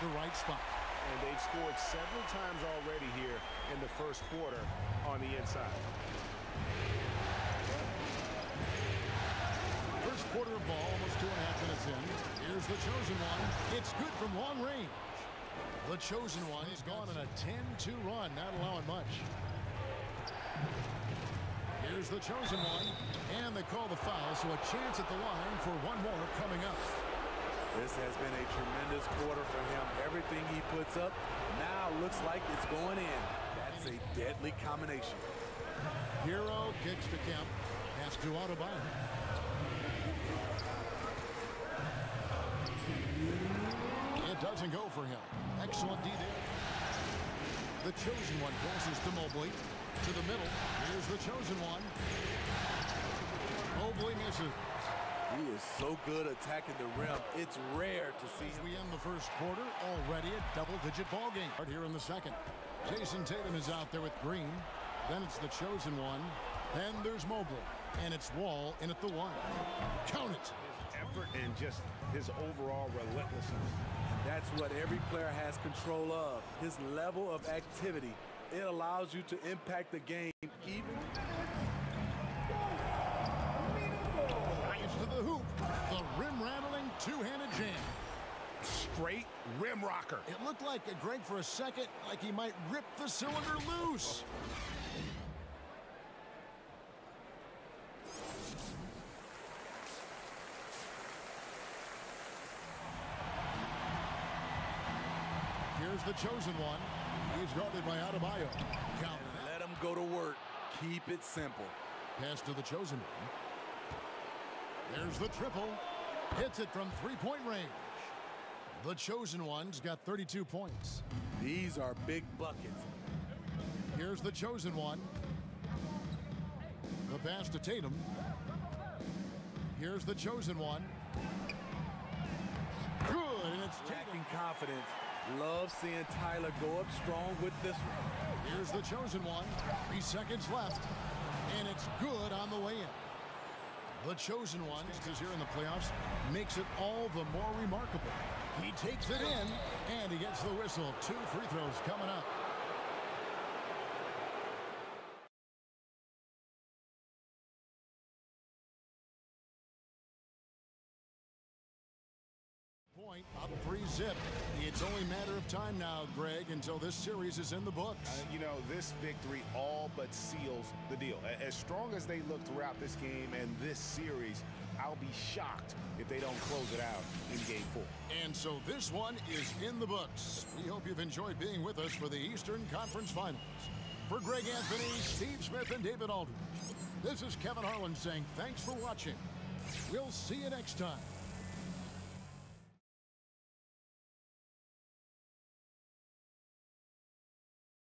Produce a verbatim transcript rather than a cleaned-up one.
the right spot. And they've scored several times already here in the first quarter on the inside. First quarter of ball, almost two and a half minutes in. Here's the chosen one. It's good from long range. The chosen one has gone on a ten two run, not allowing much. Here's the chosen one, and they call the foul, so a chance at the line for one more coming up. This has been a tremendous quarter for him. Everything he puts up now looks like it's going in. That's a deadly combination. Hero kicks to Kemp. Pass to Adebayo. It doesn't go for him. Excellent D there. The chosen one passes to Mobley. To the middle. Here's the chosen one. Mobley misses. He is so good attacking the rim. It's rare to see him. We end the first quarter, already a double-digit ball game. Right here in the second. Jason Tatum is out there with Green. Then it's the chosen one. Then there's Mobley. And it's Wall in at the one. Count it. His effort and just his overall relentlessness. That's what every player has control of. His level of activity. It allows you to impact the game even. Drives to the hoop. The rim-rattling two-handed jam. Straight rim rocker. It looked like, uh, Greg, for a second, like he might rip the cylinder loose. Here's the chosen one. He's guarded by Adebayo. Count. Let him go to work. Keep it simple. Pass to the chosen one. There's the triple. Hits it from three-point range. The chosen one's got thirty-two points. These are big buckets. Here's the chosen one. The pass to Tatum. Here's the chosen one. Good, and it's Tatum. Lacking confidence. Love seeing Tyler go up strong with this one. Here's the chosen one. Three seconds left. And it's good on the way in. The chosen one, because here in the playoffs, makes it all the more remarkable. He takes it in, and he gets the whistle. Two free throws coming up. Point, up three zip. It's only a matter of time now, Greg, until this series is in the books. Uh, you know, this victory all but seals the deal. As strong as they look throughout this game and this series, I'll be shocked if they don't close it out in game four. And so this one is in the books. We hope you've enjoyed being with us for the Eastern Conference Finals. For Greg Anthony, Steve Smith, and David Aldridge, this is Kevin Harlan saying thanks for watching. We'll see you next time.